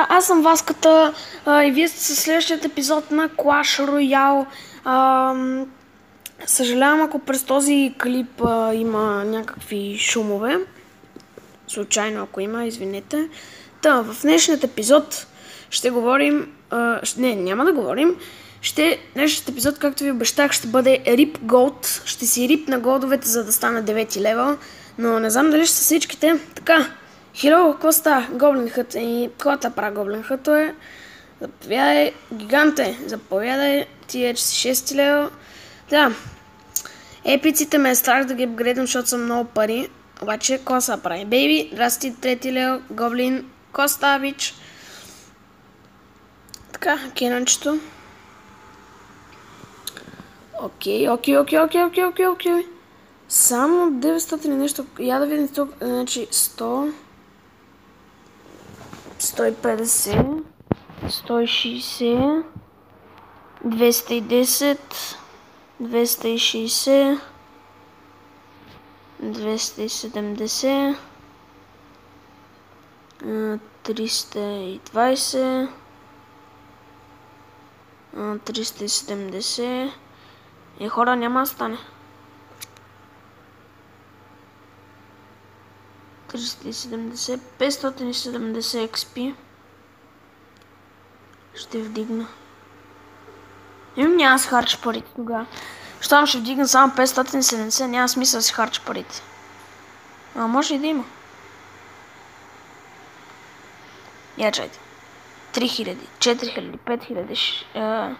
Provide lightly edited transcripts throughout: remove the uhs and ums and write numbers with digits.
Да, аз съм Васката и вие сте със следващият епизод на Clash Royale. Съжалявам, ако през този клип има някакви шумове. Случайно, ако има, извинете. В днешният епизод ще говорим... няма да говорим. Днешният епизод, както ви обещах, ще бъде Rip Gold. Ще си рипна голдовете, за да стана 9 левел. Но не знам дали ще са всичките. Така, Хиро, какво става? Гоблин Хът. И каквата прави Гоблин Хът е? Заповядай, гиганте, заповядай, ти е, че си 6 лева. Да, епиците ме е страх да ги апгрейдам, защото са много пари. Обаче, какво са прави? Бейби, здрасти, 3 лева, Гоблин, Коста, бич. Така, кенънчето. Окей. Само 900 нещо. Я да видим тук. Значи 100, 150, 160, 210, 260, 270, 320, 370. И хора, няма да стане. 370, 570 XP. Ще вдигна. Няма да си харча парите тогава. Щом ще вдигна само 570, няма смисъл да си харча парите. Може и да има. Я чайте. 3000, 4000, 5000,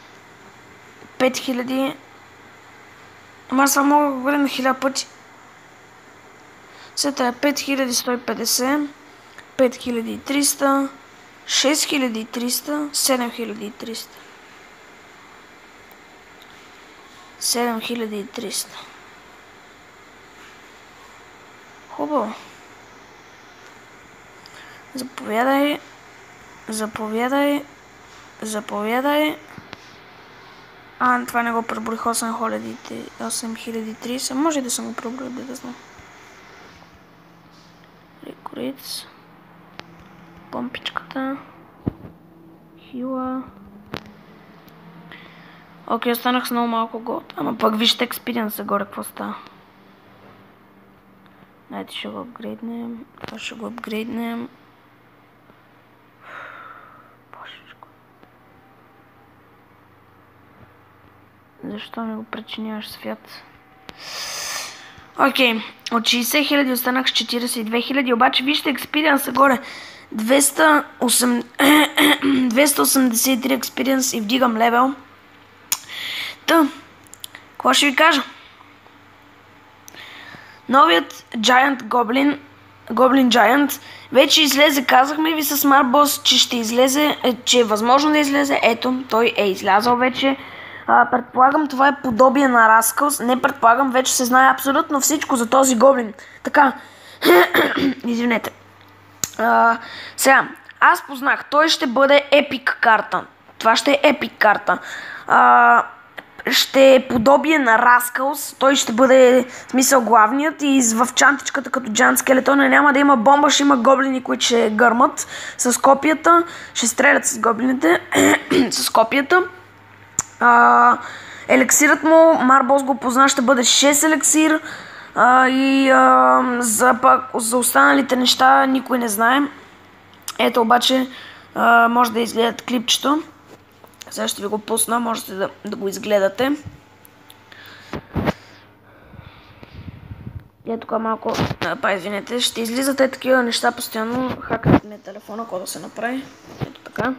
5000. Ама аз само мога да говоря на 1000 пъти. Сета е 5150, 5300, 6300, 7300. 7300. Хубаво. Заповядай. Това не го преброих. 8030. Може да съм го преброил, да знам. Рекориц. Помпичката. Хила. Окей, останах с много малко голд. Ама пък вижте експириенса горе, какво става. Дайте ще го апгрейднем. Това ще го апгрейднем. Божечко. Защо ми го причиняваш, свят? Окей, от 60 000 останах с 42 000, обаче вижте експириенса горе. 283 експириенс и вдигам левел. Какво ще ви кажа? Новият Giant Goblin Giant вече излезе. Казахме ви с Marboss, че ще излезе, че е възможно да излезе. Ето, той е излязъл вече. Предполагам, това е подобие на Раскълс. Не предполагам, вече се знае абсолютно всичко за този гоблин. Така, извинете. Сега, аз познах, той ще бъде епик карта. Това ще е епик карта. Ще е подобие на Раскълс. Той ще бъде, в смисъл, главният и в чантичката като Giant Skeleton няма да има бомба, ще има гоблини, които ще гърмат с копията. Ще стрелят с гоблините с копията. Елексирът му, Marboss го позна, ще бъде 6 елексир. За останалите неща никой не знае. Ето обаче може да изгледат клипчето. Сега ще ви го пусна, можете да го изгледате. Ето тук малко, извинете, ще излизате такива неща постоянно. Хакнете ми телефона, какво да се направи. Ето така.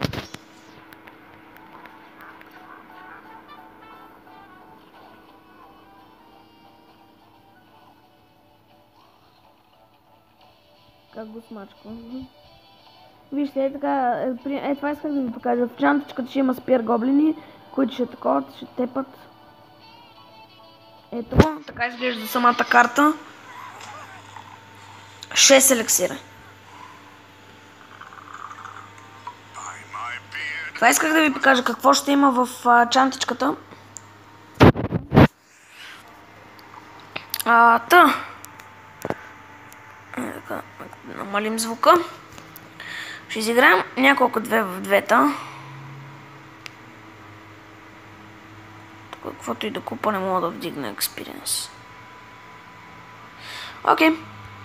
Как го смачквам. Вижте, така, това исках да ви покажа. В чантичката ще има спир гоблини, които ще таковат, ще тепат. Ето, така изглежда самата карта. 6 елексира. Това исках да ви покажа какво ще има в чантичката. Намалим звука. Ще изиграем няколко 2 в 2-та. Каквото и да купа, не мога да вдигна експириенс. Окей.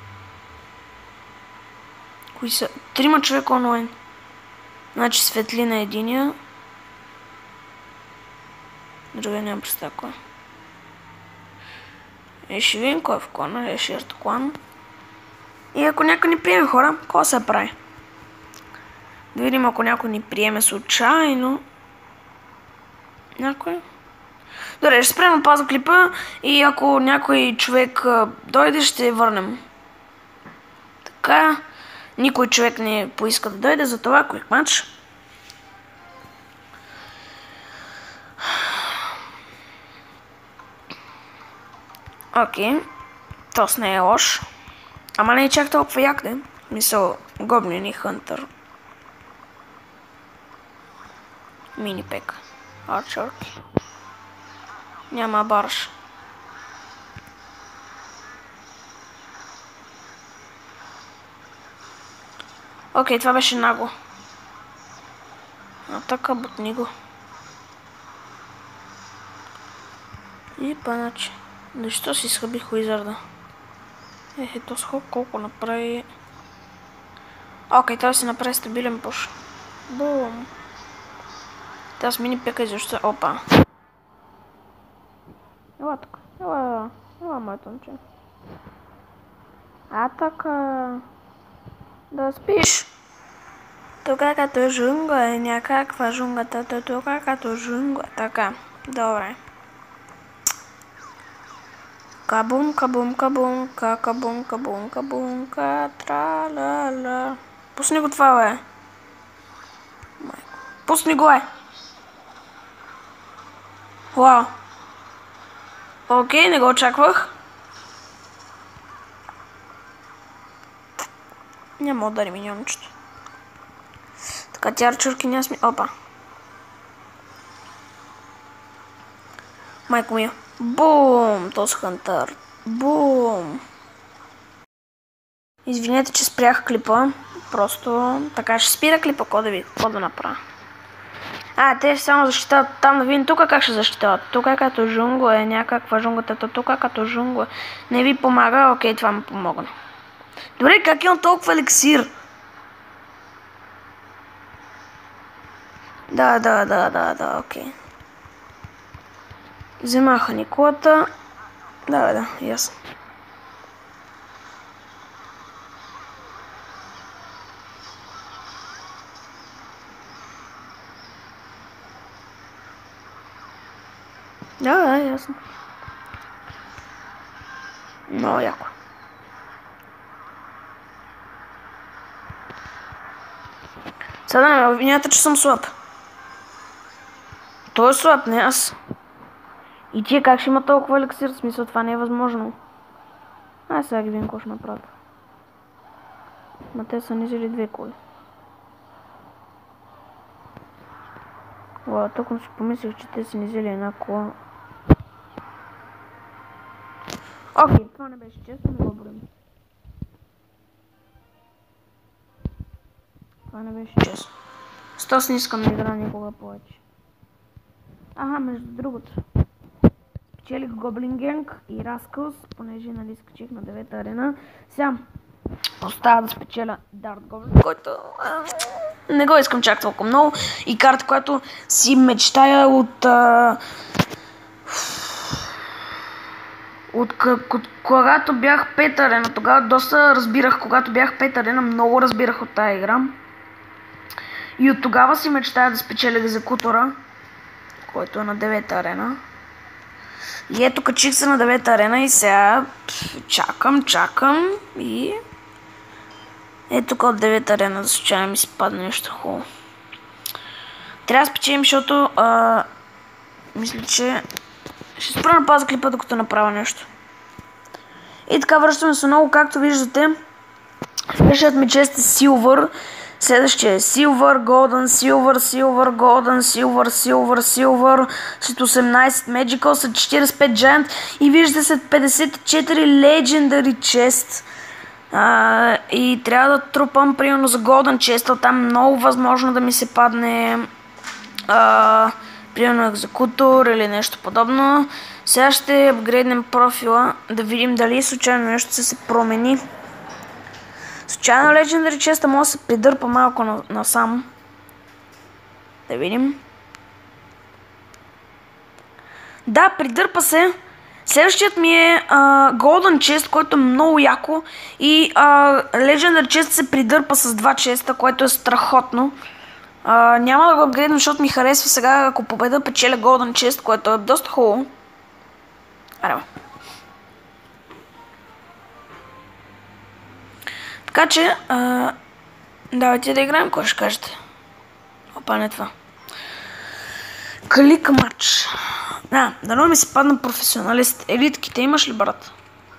Кои са? 3 човека онлайн. Значи светлина единия. Другия нямам представа кой. Ще видим кой е в клана. Shared клан. И ако някой ни приеме, хора, какво се прави? Да видим, ако някой ни приеме случайно. Някой? Добре, ще спрем на паза клипа и ако някой човек дойде, ще върнем. Така, никой човек не поиска да дойде, затова quick match. Окей, тос не е лош. Ама не е чак толкова як, де. Мисъл, Гоблин и Хънтър. Минипек. Арчер. Няма барш. Окей, това беше нагло. Атака, бутни го. И паначе. Защо си схъбих Уизарда? Ето сход колко направи. Окей, това си направи стабилен пуш. Бум. Тя с мини пека и защо. Опа. Ела тук. Ела моето момче. Атака. Да спиш. Тук като жунга е някаква жунгата. Тук като жунга. Така. Добре. Кабум, кабум, кабум, кабум, кабум, кабум, тра-ла-ла. Пусни го това, бе. Пусни го, е. Вау. Окей, не го очаквах. Няма удари миньончето. Така, тя арчурки няма сми... Опа. Майко мия. Бум! Този Хънтър. Бум! Извинете, че спрях клипа. Просто така ще спира клипа, какво да направя. Те само защитават там да видим тук как ще защитават. Тук като жунго е някаква жунгата, тук като жунго не ви помага, окей, това ми помогна. Добре, как имам толкова еликсир? Да, окей. Вземаха Николата. Да, ясно. Да, ясно. Много яко. Сега да не ме обвинявате, че съм слаб. Той е слаб, не аз. И тия как ще има толкова еликсир, в смисъл това не е възможно. Сега ги видим какво ще направят. Ма те са низили 2 коли. Толкова си помислих, че те са низили една кола. Окей, това не беше честно, не го борим. Това не беше честно. С този не искам да игра никога повече. Между другото. Спечелих Гоблин Генг и Раскълс, понеже нали скачих на 9-та арена. Сега остава да спечеля Дарт Гоблин, който не го искам чак толкова много. И карта, която си мечтая от когато бях 5-та арена. Тогава доста разбирах, когато бях 5-та арена, много разбирах от тази игра. И от тогава си мечтая да спечеля екзекутора, който е на 9-та арена. И ето качих се на 9-та арена и сега чакам и ето тук от 9-та арена да случайно ми се падне нещо хубаво. Трябва да спечелим, защото мисля, че ще спра на паза клипа, докато направя нещо. И така връщаме се много, както виждате. Следващият ми чест е Silver. Следващия е Silver, Golden, Silver, Golden, Silver, след 18 Magical, след 45 Giant и виждате след 54 Legendary Chest. И трябва да трупам, примерно за Golden Chest, там много възможно да ми се падне примерно екзекутор или нещо подобно. Сега ще апгрейднем профила, да видим дали случайно нещо се промени. Случайно Legendary Chest може да се придърпа малко насам. Да видим. Да, придърпа се. Следващият ми е Golden Chest, който е много яко. И Legendary Chest се придърпа с 2 честа, което е страхотно. Няма да го апгрейдам, защото ми харесва сега, ако победа, печеля Golden Chest, което е доста хубаво. Арева. Така че, давайте да играем, кой ще кажете? Опа, не това. Клик матч. Дано ми се падна професионалист. Елитките имаш ли, брат?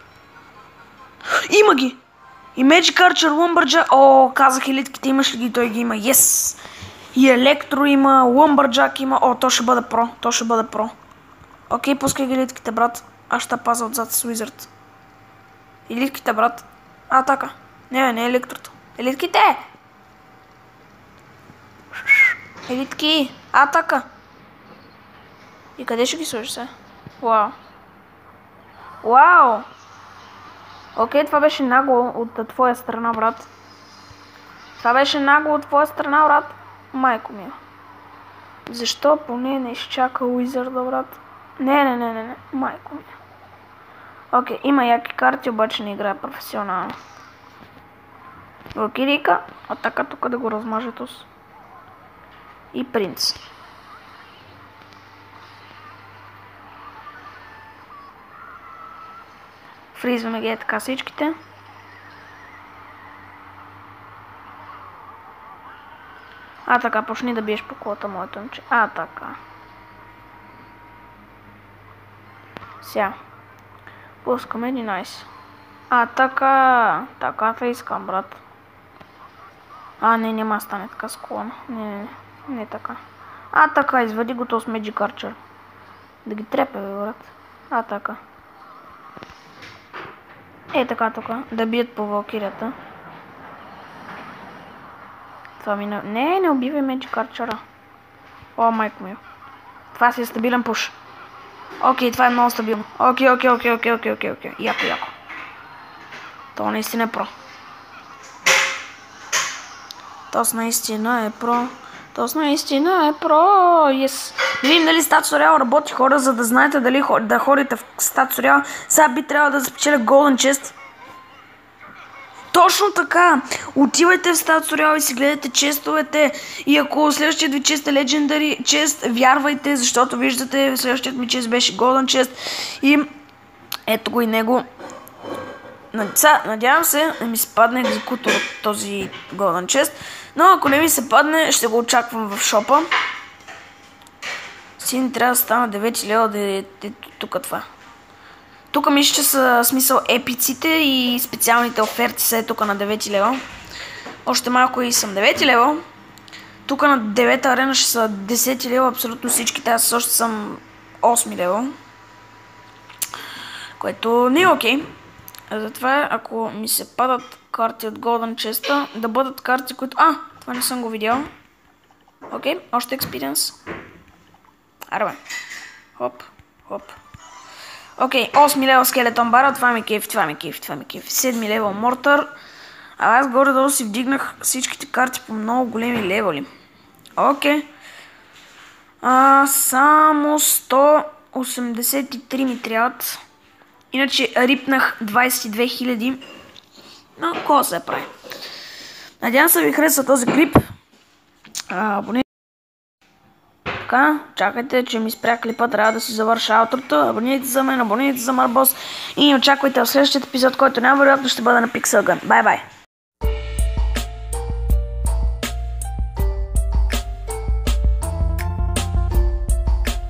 Има ги! И Magic Archer, Lumberjack. Казах елитките, имаш ли ги? Той ги има. Yes! И Електро има, Lumberjack има. То ще бъде про. То ще бъде про. Окей, пускай ги елитките, брат. Аз ще пазя отзад с Wizard. Елитките, брат. Така. Не електрото. Елитките! Елитки! Атака! И къде ще ги сложиш се? Вау! Окей, това беше нагло от твоя страна, брат. Това беше нагло от твоя страна, брат. Майко ми. Защо поне не изчака Уизърда, брат? Не. Майко ми. Окей, има яки карти, обаче не играе професионално. Валкирийка. Така тук да го размажа тус. И принц. Фризваме ги така всичките. Така, почни да биеш по колата, моето момче. Така. Сега. Пускаме 11. Така. Така искам, брат. Няма да стане така склона. Не така. Така, извади го то с Magic Archer. Да ги трепе, брат. Така. Така, да бият по валкирията. Това ми не убивай Magic Archer. Майко ми. Това си е стабилен пуш. Окей, това е много стабилно. Окей. Яко. То наистина е про. Тос наистина е про. Yes. Да видим дали Stats Royale работи, хора, за да знаете дали да ходите в Stats Royale. Сега би трябвало да спечеля Golden Chest. Точно така! Отивайте в Stats Royale и си гледайте честовете. И ако следващият ви чест е Legendary Chest, вярвайте, защото виждате, следващият ми чест беше Golden Chest. И ето го и него. Надявам се да ми се падне екзекутор от този Golden Chest. Но ако не ми се падне, ще го очаквам в шопа. Син трябва да стана 9 лева да е тук това. Тук мисля, че са смисъл епиците и специалните оферти са тук на 9 лева. Още малко и съм 9 лева. Тук на 9-та арена ще са 10 лева абсолютно всичките. Аз още съм 8 лева. Което не е окей. Затова ако ми се падат карти от Golden Chest, да бъдат карти, които... това не съм го видял. Окей, още експириенс. Арбе. Хоп. Окей, 8 лева скелетон бара, това ми кеф. 7 лева мортър. Аз горе-долу си вдигнах всичките карти по много големи левели. Окей. Само 183 ми трябват. Иначе рипнах 22 000. Но какво се прави? Надявам се ви хареса този клип. Абонирайте. Така, чакайте, че ми спря клипа, трябва да си завърша аутрото. Абонирайте за мен, абонирайте за Марбос и очаквайте в следващия епизод, който най-вероятно ще бъде на Pixel Gun. Бай-бай!